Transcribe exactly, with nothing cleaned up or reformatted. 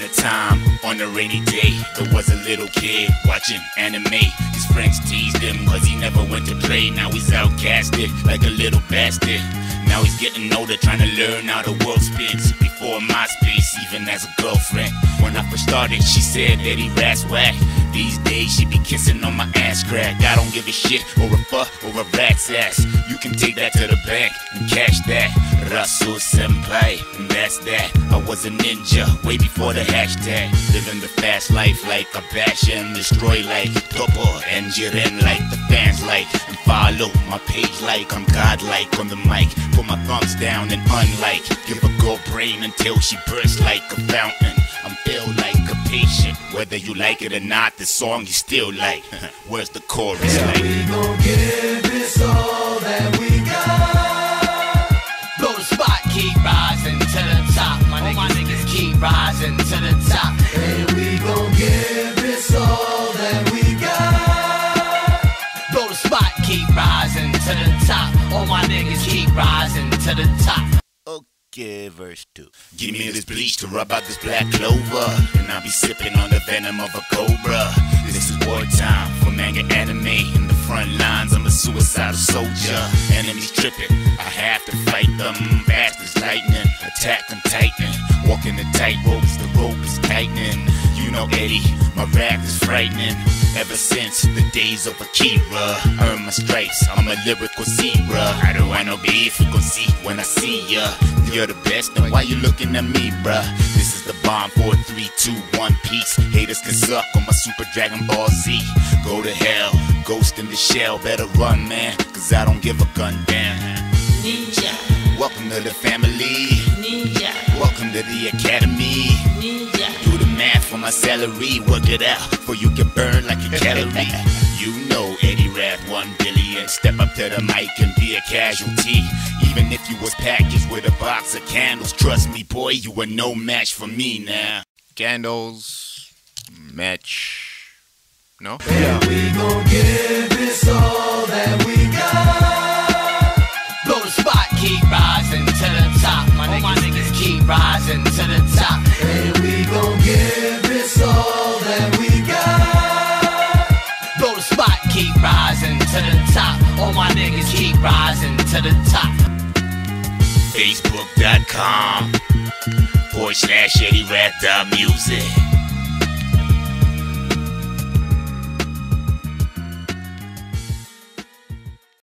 a time, on a rainy day, there was a little kid watching anime. His friends teased him cause he never went to play. Now he's outcasted like a little bastard. Now he's getting older, trying to learn how the world spins. Before MySpace, even as a girlfriend. When I first started, she said that he raps whack. These days, she be kissing on my ass crack. I don't give a shit or a fuck or a rat's ass. You can take that to the bank and cash that. Rasul Senpai, and that's that. I was a ninja way before the hashtag. Living the fast life like a bash and destroy like Topo and Jiren like the fans like. And follow my page like I'm godlike on the mic. Put my thumbs down and unlike. Give a girl brain until she bursts like a fountain. I'm filled like a patient. Whether you like it or not, the song you still like. Where's the chorus yeah, like? We gon' give this all that we got. Blow the spot, keep rising to the top. My niggas, my niggas keep rising to the top. And we gon' give this all that we got. Blow the spot, keep rising to the top. All my niggas keep rising to the top. Okay, verse two. Give me this bleach to rub out this black clover, and I'll be sipping on the venom of a cobra. This is wartime for manga anime. In the front lines, I'm a suicidal soldier. Enemies tripping, I have to fight them. Fast as lightning, attack them titan. Walking the tight ropes, the rope is tightening. You know Eddie, my rap is frightening. Ever since the days of Akira, earn my stripes, I'm a lyrical zebra. I don't want no beef, you gon' see when I see ya. You're the best, then why you looking at me, bruh? This is the bomb, four, three, two, one piece. Haters can suck on my Super Dragon Ball Z. Go to hell, ghost in the shell, better run, man, cause I don't give a gun damn. Ninja, Welcome to the family. ninja, Welcome to the academy. ninja. Do the math for my salary, work it out, for you can burn like a calorie. You know Eddie rap one billion. Step up to the mic and be a casualty. Even if you was packaged with a box of candles, trust me, boy, you were no match for me now. Candles, match, no? And we gon' give this all that we got. Blow the spot, keep rising to the top. My niggas, my niggas keep rising to the top. And we gon' give this all that we got. Blow the spot, keep rising to the top. All my niggas keep rising to the top. Facebook dot com forward slash Eddie Rap dot music.